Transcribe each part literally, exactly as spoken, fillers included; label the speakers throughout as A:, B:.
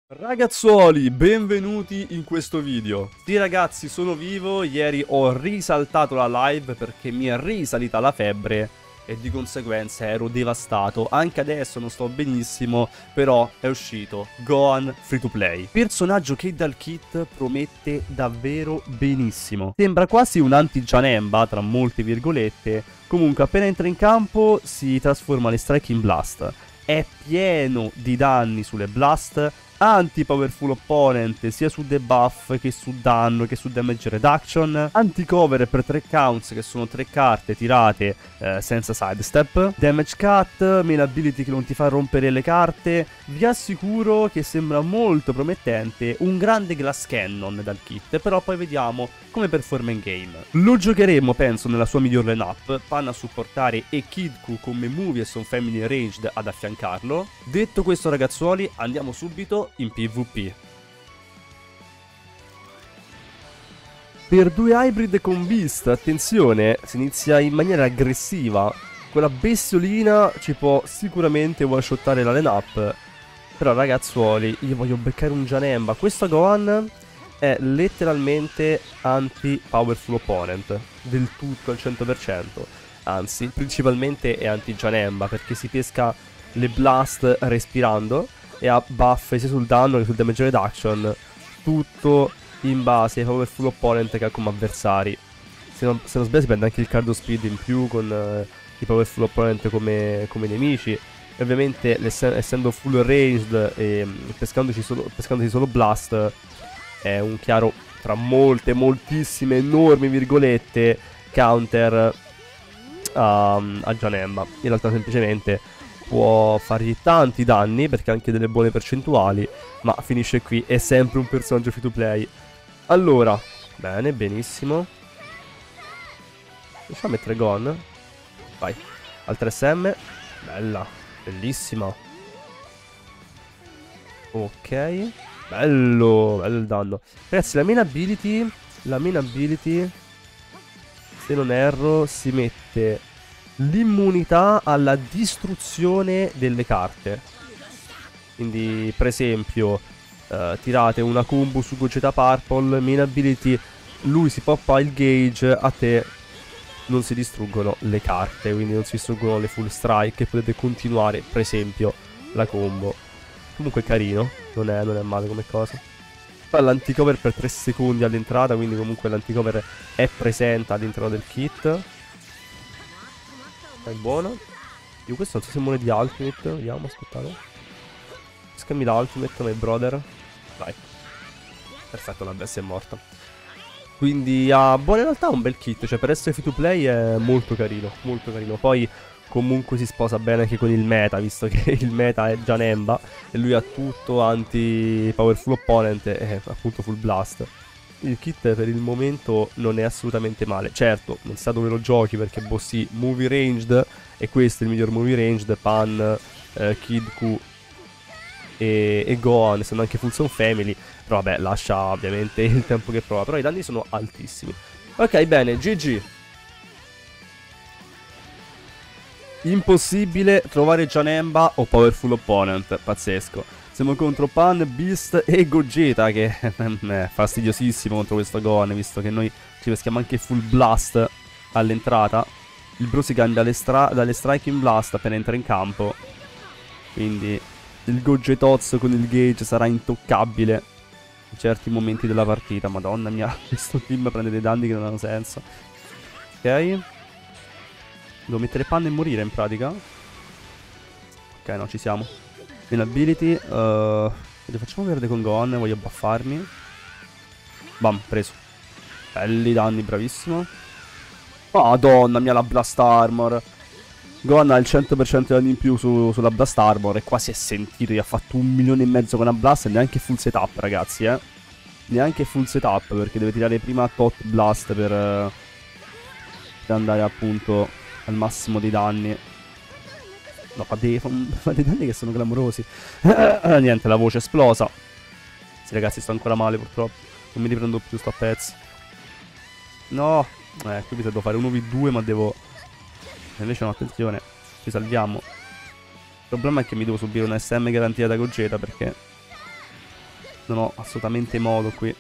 A: Ragazzuoli, benvenuti in questo video. Sì ragazzi, sono vivo, ieri ho risaltato la live perché mi è risalita la febbre e di conseguenza ero devastato. Anche adesso non sto benissimo, però è uscito Gohan Free to Play. Personaggio che dal kit promette davvero benissimo. Sembra quasi un anti-Janemba, tra molte virgolette. Comunque appena entra in campo si trasforma le Strike in Blast. È pieno di danni sulle Blast, anti-powerful opponent sia su debuff che su danno che su damage reduction, anti-cover per tre counts che sono tre carte tirate eh, senza sidestep, damage cut, main ability che non ti fa rompere le carte. Vi assicuro che sembra molto promettente, un grande glass cannon dal kit, però poi vediamo come performa in game. Lo giocheremo penso nella sua miglior lineup, Pan a supportare e Kid-Ku come Movie e Son Family Ranged ad affiancarlo. Detto questo ragazzuoli, andiamo subito in PvP. Per due hybrid con Beast, attenzione, si inizia in maniera aggressiva. Quella bestiolina ci può sicuramente one-shottare la lineup. Però ragazzuoli, io voglio beccare un Janemba. Questo Gohan è letteralmente anti-powerful opponent, del tutto al cento per cento. Anzi, principalmente è anti-Janemba perché si pesca le blast respirando e ha buff sia sul danno che sul damage reduction, tutto in base ai powerful opponent che ha come avversari. Se non, se non sbaglio si prende anche il cardio speed in più con eh, i powerful opponent come, come nemici. E ovviamente essendo full ranged e pescandoci solo, pescandoci solo blast, è un chiaro, tra molte, moltissime, enormi virgolette, counter a, a Janemba. In realtà semplicemente può fargli tanti danni perché ha anche delle buone percentuali, ma finisce qui, è sempre un personaggio free to play. Allora, bene, benissimo. Riusciamo a mettere Gohan? Vai, al tre S M. Bella, bellissima. Ok, bello, bello il danno. Ragazzi, la main ability, la main ability, se non erro, si mette l'immunità alla distruzione delle carte. Quindi per esempio uh, tirate una combo su Gogeta Purple, main ability, lui si poppa il gauge, a te non si distruggono le carte, quindi non si distruggono le full strike e potete continuare per esempio la combo. Comunque carino, non è, non è male come cosa. Poi l'anticover per tre secondi all'entrata, quindi comunque l'anticover è presente all'interno del kit. È buono. Io questo non so se muore di ultimate. Vediamo, aspettate. Scambi l'ultimate, my brother. Vai. Perfetto, la bestia è morta. Quindi ha, boh, in realtà un bel kit. Cioè per essere free to play è molto carino. Molto carino. Poi comunque si sposa bene anche con il meta, visto che il meta è Janemba e lui ha tutto anti-powerful opponent e appunto full blast. Il kit per il momento non è assolutamente male. Certo, non sa dove lo giochi perché boh sì, movie ranged, e questo è il miglior movie ranged, Pan, eh, Kid-Ku e, e Gohan, sono anche full Son Family, però vabbè, lascia ovviamente il tempo che prova, però i danni sono altissimi. Ok, bene, G G. Impossibile trovare Janemba o powerful opponent, pazzesco. Siamo contro Pan, Beast e Gogeta, che è fastidiosissimo contro questo Gohan, visto che noi ci peschiamo anche full blast all'entrata. Il bro si cambia dalle, dalle strike in blast appena entra in campo, quindi il Gogetozzo con il gauge sarà intoccabile in certi momenti della partita. Madonna mia, questo team prende dei danni che non hanno senso. Ok, devo mettere Pan e morire in pratica. Ok, no, ci siamo. In ability, uh, facciamo verde con Gohan, voglio buffarmi. Bam, preso. Belli danni, bravissimo. Madonna mia, la Blast Armor. Gohan ha il cento per cento di danni in più su, sulla Blast Armor e quasi è sentito, gli ha fatto un milione e mezzo con la Blast e neanche full setup, ragazzi, eh. Neanche full setup perché deve tirare prima tot Blast per, uh, per andare appunto al massimo dei danni. No, fa dei, fa dei danni che sono clamorosi. Niente, la voce è esplosa. Sì, ragazzi, sto ancora male purtroppo. Non mi riprendo più, sto a pezzi. No. Eh, qui devo fare uno vu due, ma devo... Invece no, attenzione. Ci salviamo. Il problema è che mi devo subire una S M garantita da Gogeta perché Non ho assolutamente modo qui.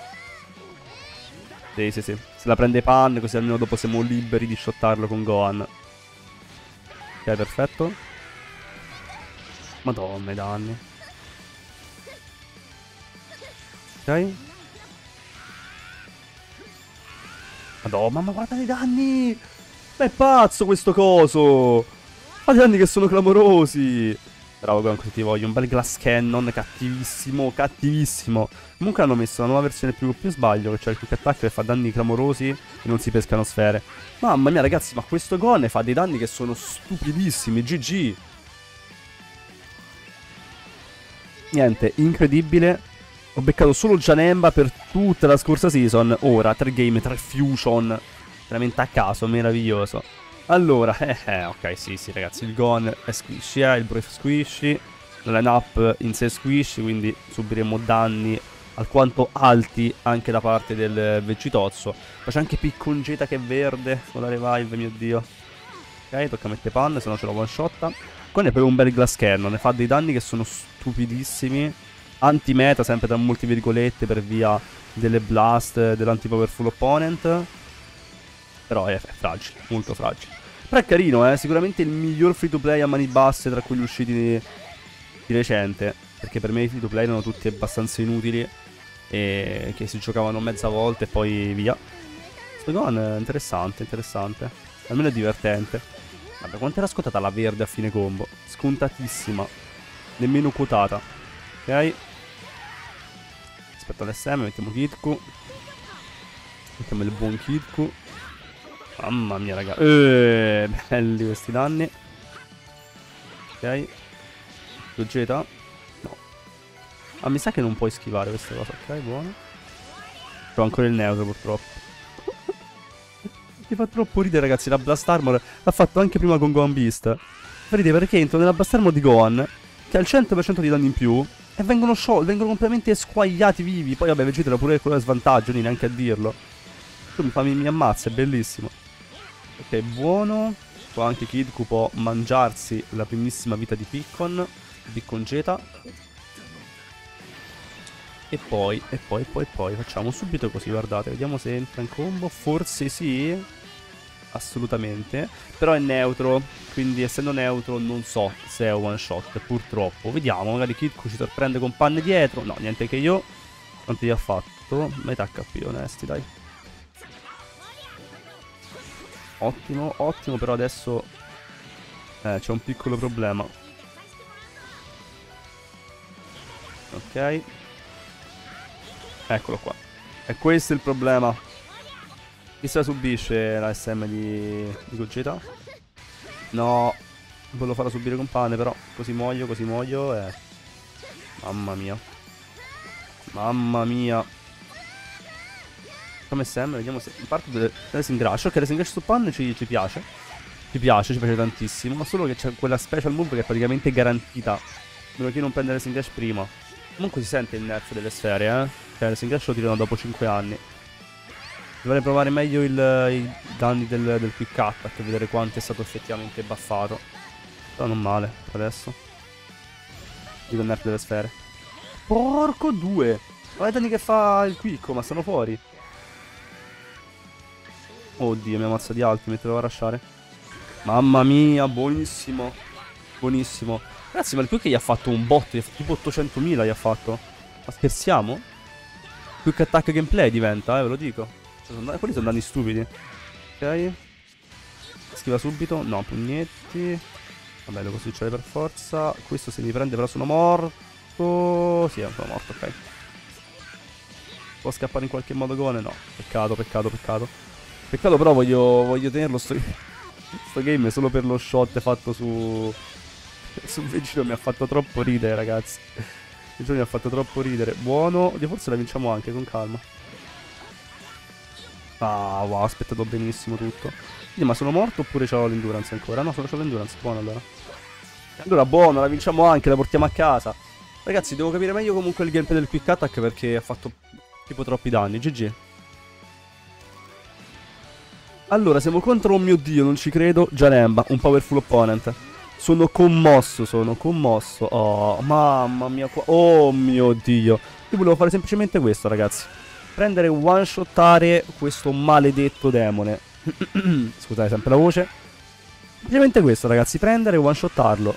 A: Sì, sì, sì. Se la prende Pan, così almeno dopo siamo liberi di shottarlo con Gohan. Ok, perfetto. Madonna, i danni. Ok. Madonna, mamma, guarda i danni! Ma è pazzo questo coso! Ha dei danni che sono clamorosi! Bravo, Gohan, così ti voglio. Un bel Glass Cannon, cattivissimo, cattivissimo. Comunque hanno messo una nuova versione più, più sbaglio, che c'è il Quick Attack che fa danni clamorosi e non si pescano sfere. Mamma mia, ragazzi, ma questo Gohan fa dei danni che sono stupidissimi. G G. Niente, incredibile. Ho beccato solo Janemba per tutta la scorsa season. Ora, tre game, tre fusion. Veramente a caso, meraviglioso. Allora, eh, eh, ok, sì, sì, ragazzi, il Gohan è squishy, eh, il Bro è squishy, la line-up in sé è squishy, quindi subiremo danni alquanto alti anche da parte del Vegitozzo. Poi c'è anche Picconjeta che è verde con la revive, mio dio. Ok, tocca mettere Pan, se no ce la one shotta. Con è proprio un bel Glass Cannon, ne fa dei danni che sono stupidissimi. Anti-meta, sempre tra molti virgolette, per via delle blast dell'anti-powerful opponent. Però è, è fragile, molto fragile. Però è carino, eh, sicuramente il miglior free to play a mani basse tra quelli usciti di, di recente. Perché per me i free to play erano tutti abbastanza inutili e che si giocavano mezza volta e poi via. Questo Gohan è interessante, interessante. Almeno è divertente. Vabbè, quanto era scontata la verde a fine combo? Scontatissima. Nemmeno quotata. Ok. Aspetta l'S M, mettiamo Kidku. Mettiamo il buon Kidku. Mamma mia, raga. Eeeh, belli questi danni. Ok. Vegeta. No. Ah, mi sa che non puoi schivare queste cose. Ok, buono. C'ho ancora il neutro, purtroppo. Mi fa troppo ridere, ragazzi. La Blast Armor l'ha fatto anche prima con Gohan Beast. Vedete, perché entro nella Blast Armor di Gohan, che ha il cento per cento di danni in più, e vengono sciolti, vengono completamente squagliati vivi. Poi, vabbè, Vegeta era pure quello da svantaggio, quindi neanche a dirlo. Tu mi, fa, mi, mi ammazza, è bellissimo. Ok, buono. Qua anche Kidku può mangiarsi la primissima vita di Piccon. Picconjeta. E poi, e poi, e poi, e poi facciamo subito così, guardate. Vediamo se entra in combo. Forse sì. Assolutamente. Però è neutro. Quindi essendo neutro non so se è one shot. Purtroppo. Vediamo, magari Kidku ci sorprende con panne dietro. No, niente che io. Quanto gli ha fatto? Metà H P, onesti, dai. Ottimo, ottimo, però adesso eh, c'è un piccolo problema. Ok. Eccolo qua. E questo è il problema. Chi se la subisce la S M di, di Gogeta? No, volevo farla subire con pane, però così muoio, così muoio e... Mamma mia. Mamma mia. Come S M, vediamo se... In parte delle, delle Singrash. Ok, le Singrash su Pan ci, ci piace. Ci piace, ci piace tantissimo. Ma solo che c'è quella special move che è praticamente garantita. A meno che non prende le Singrash prima. Comunque si sente il nerf delle sfere, eh. Cioè le Singrash lo tirano dopo cinque anni. Dovrei provare meglio il, i danni del, del Quick Attack per vedere quanto è stato effettivamente buffato. Però non male, per adesso. Dico il nerf delle sfere. Porco due! Guarda i danni che fa il Quicko, ma stanno fuori. Oddio, mi ammazza di alti, me te lo lasciare. Mamma mia, buonissimo. Buonissimo. Ragazzi, ma il Quick gli ha fatto un bot, tipo ottocentomila gli ha fatto. Ma scherziamo? Quick Attack gameplay diventa, eh, ve lo dico. Cioè, sono, quelli sono danni stupidi. Ok. Schiva subito. No, pugnetti. Vabbè, devo switchare per forza. Questo se mi prende però sono morto. Sì, sono morto, ok. Può scappare in qualche modo Gone? No. Peccato, peccato, peccato. Peccato però voglio, voglio tenerlo sto, sto game solo per lo shot fatto su... Su Vegito mi ha fatto troppo ridere, ragazzi. Vegito mi ha fatto troppo ridere. Buono. Oddio, forse la vinciamo anche, con calma. Ah, wow, ho aspettato benissimo tutto. Quindi, ma sono morto oppure c'ho l'endurance ancora? No, solo c'ho l'endurance, buono allora. Allora, buono, la vinciamo anche, la portiamo a casa. Ragazzi, devo capire meglio comunque il gameplay del Quick Attack perché ha fatto tipo troppi danni. G G. Allora, siamo contro, oh mio dio, non ci credo, Janemba, un powerful opponent. Sono commosso, sono commosso. Oh, mamma mia, qua... oh mio dio. Io volevo fare semplicemente questo, ragazzi. Prendere one-shottare questo maledetto demone. Scusate, sempre la voce. Semplicemente questo, ragazzi. Prendere e one-shottarlo.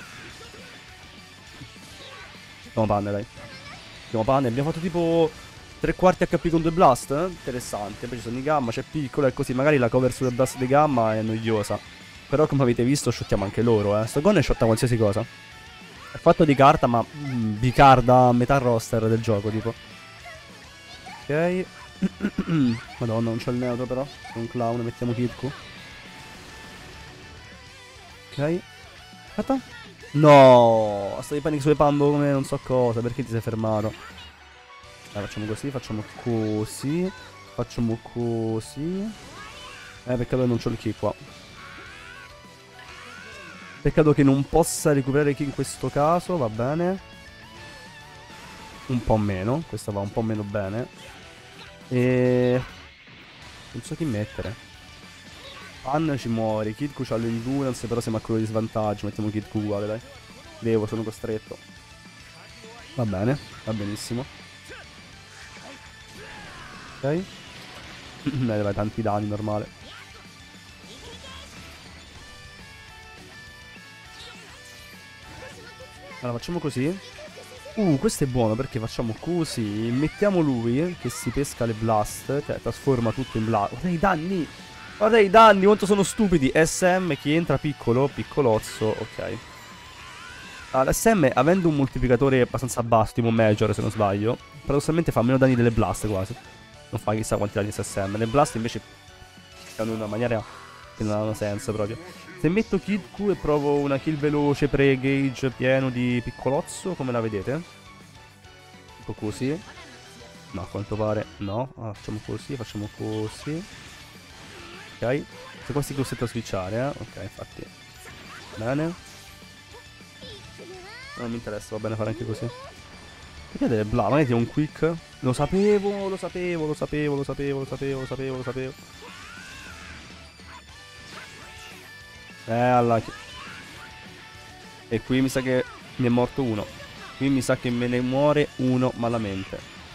A: Andiamo panne, dai. Andiamo panne. Abbiamo fatto tipo tre quarti H P con due blast. Eh? Interessante. Poi ci sono i gamma, c'è piccolo e così. Magari la cover sulle blast dei gamma è noiosa. Però come avete visto shottiamo anche loro, eh. Sto gun e shotta qualsiasi cosa. È fatto di carta, ma mm, bicarda a metà roster del gioco, tipo. Ok. Madonna, non c'ho il neutro però. Sono un clown, mettiamo Kidku. Ok. Aspetta. No, sto di panico swipando come non so cosa. Perché ti sei fermato? Dai, facciamo così, facciamo così. Facciamo così. Eh, peccato che non c'ho il kick qua. Peccato che non possa recuperare chi in questo caso, va bene. Un po' meno, questa va un po' meno bene. E... non so chi mettere. Pan ci muore, Kidku c'ha l'endurance, però siamo a quello di svantaggio. Mettiamo Kidku uguale, dai. Devo, sono costretto. Va bene, va benissimo. Ok. Dai, vai, tanti danni, normale. Allora facciamo così. Uh, questo è buono perché facciamo così. Mettiamo lui che si pesca le blast. Cioè trasforma tutto in blast. Guarda i danni. Guarda i danni quanto sono stupidi. S M chi entra piccolo, piccolozzo. Ok. Allora, S M avendo un moltiplicatore abbastanza basso, tipo major se non sbaglio, paradossalmente fa meno danni delle blast quasi. Non fa chissà quanti danni S M. Le blast invece fanno in una maniera che non hanno senso proprio. Se metto Kidku e provo una kill veloce pre-gauge pieno di piccolozzo, come la vedete? Tipo così. No, a quanto pare no. Ah, facciamo così, facciamo così. Ok. Se quasi costretto a switchare, eh. Ok, infatti. Bene. Non mi interessa, va bene fare anche così. Perché delle bla? Magari ti ho un quick. Lo sapevo, lo sapevo, lo sapevo, lo sapevo, lo sapevo, lo sapevo, lo sapevo. Eh, alla... E qui mi sa che ne è morto uno. Qui mi sa che me ne muore uno malamente.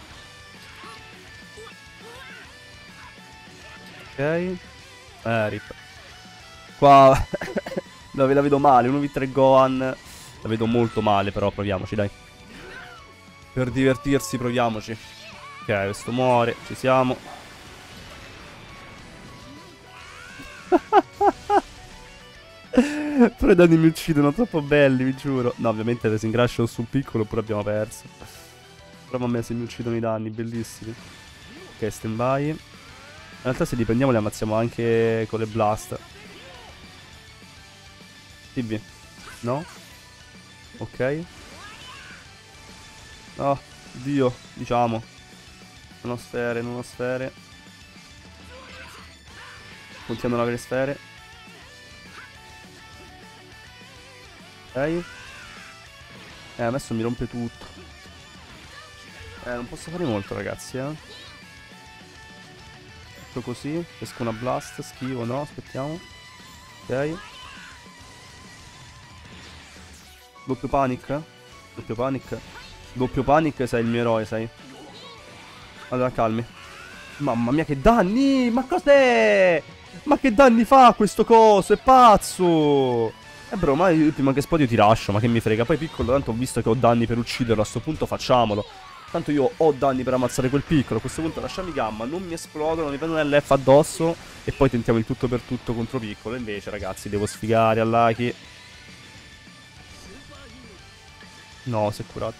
A: Ok. Eh, rip. Qua... la, la vedo male, uno v tre Gohan. La vedo molto male, però proviamoci, dai. Per divertirsi, proviamoci. Ok, questo muore, ci siamo. Però i danni mi uccidono, troppo belli, vi giuro. No, ovviamente se si ingrasciano sul piccolo oppure abbiamo perso. Però a me se mi uccidono i danni, bellissimi. Ok, stand by. In realtà se li prendiamo li ammazziamo anche con le blast. T V. No? Ok. No, Dio, diciamo. Non ho sfere, non ho sfere. Continuano ad avere sfere. Ok. Eh, adesso mi rompe tutto. Eh, non posso fare molto, ragazzi, eh. Tutto così. Esco una blast, schivo, no, aspettiamo. Ok. Doppio panic. Doppio panic. Doppio panic, sei il mio eroe, sai. Allora, calmi. Mamma mia, che danni! Ma cos'è? Ma che danni fa questo coso? È pazzo! Eh bro, ma io prima che spot io ti lascio, ma che mi frega. Poi piccolo, tanto ho visto che ho danni per ucciderlo. A sto punto facciamolo. Tanto io ho danni per ammazzare quel piccolo. A questo punto lasciami gamma, non mi esplodono, mi prendono l'F addosso. E poi tentiamo il tutto per tutto contro piccolo. Invece, ragazzi, devo sfigare a Lucky. No, si è curato.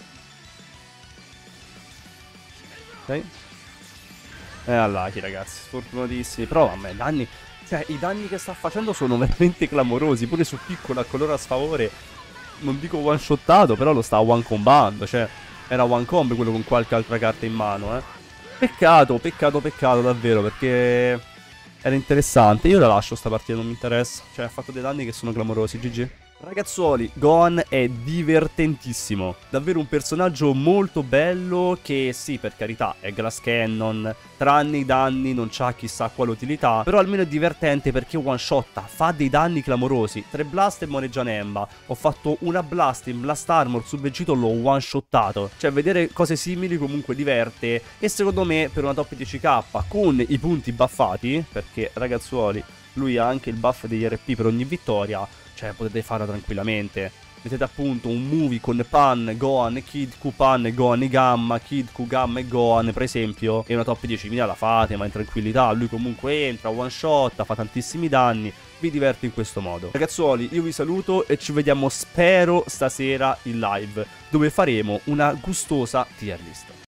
A: Ok. Eh, a Lucky, ragazzi, sfortunatissimi. Però, a me, danni... Cioè, i danni che sta facendo sono veramente clamorosi. Pure su piccolo, a coloro a sfavore. Non dico one shottato, però lo sta one combando. Cioè, era one combo quello con qualche altra carta in mano, eh. Peccato, peccato, peccato, davvero, perché era interessante. Io la lascio sta partita, non mi interessa. Cioè, ha fatto dei danni che sono clamorosi, G G. Ragazzuoli, Gohan è divertentissimo, davvero un personaggio molto bello che sì, per carità, è Glass Cannon, tranne i danni non c'ha chissà quale utilità, però almeno è divertente perché one shotta, fa dei danni clamorosi, tre blast e muore Janemba, ho fatto una blast in Blast Armor su Vegito, l'ho one shottato, cioè vedere cose simili comunque diverte e secondo me per una top dieci K con i punti buffati, perché ragazzuoli, lui ha anche il buff degli R P per ogni vittoria, cioè potete farla tranquillamente. Mettete appunto un movie con Pan, Gohan, Kid Q, Pan, Gohan e Gamma, Kid Q, Gamma e Gohan per esempio, e una top diecimila la fate, ma in tranquillità, lui comunque entra, one shot, fa tantissimi danni, vi diverte in questo modo. Ragazzuoli, io vi saluto e ci vediamo spero stasera in live, dove faremo una gustosa tier list.